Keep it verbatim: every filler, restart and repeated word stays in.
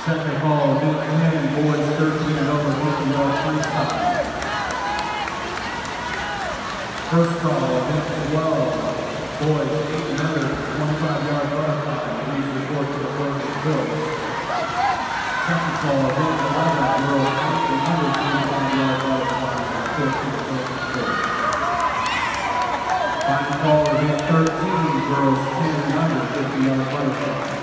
Second call, event ten, boys thirteen and over, fifty yard freestyle. First call, event twelve, boys eight and under, twenty-five yard butterfly. Please report to the first field. Second call, event eleven, girls eight and under, twenty-five yard butterfly. Report to the first field. Final call, event thirteen, girls ten and under, fifty yard butterfly.